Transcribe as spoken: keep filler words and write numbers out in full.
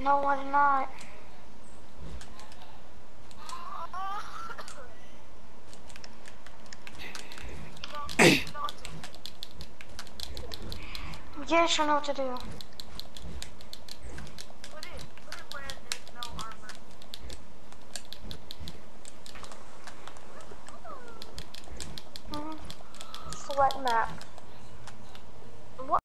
No, I did not. Yes, I know what to do. Put it, put it where there's no armor. Mm-hmm. Select map.